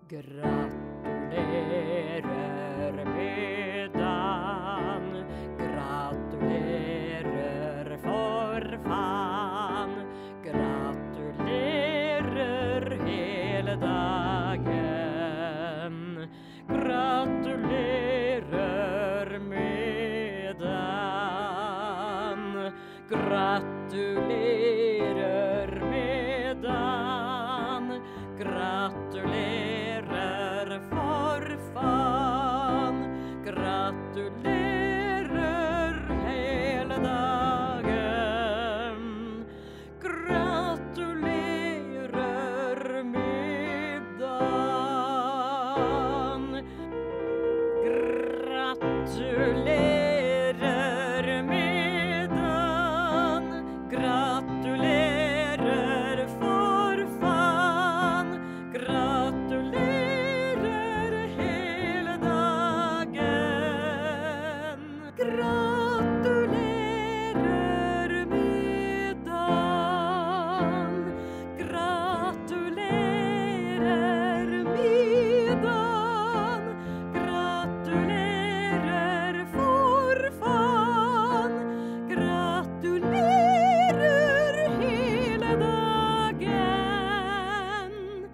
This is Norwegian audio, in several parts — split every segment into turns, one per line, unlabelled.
Gratulerer med dagen, gratulerer for fan, gratulerer hele dagen, gratulerer med dagen, gratulerer med dagen, gratulerer for fan, gratulerer hele dagen, gratulerer med dagen, gratulerer med dagen, gratulerer for fan, gratulerer hele dagen, gratulerer med dagen, gratulerer med dagen, gratulerer for fan, gratulerer hele dagen,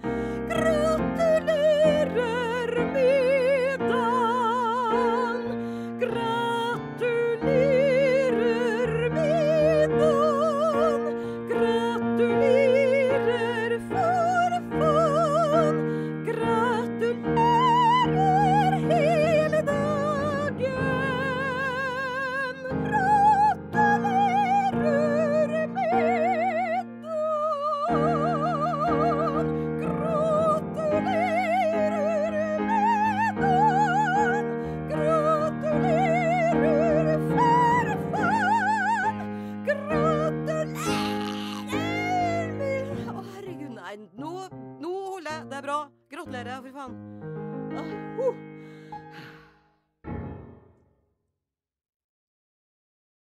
gratulerer med dagen, gratulerer med dagen, gratulerer for fan, gratulerer hele dagen, gratulerer med dagen, gratulerer med dagen, gratulerer for fan, gratulerer med... Å, herregud, nei, nå holder jeg, det er bra. Gratulerer, for faen.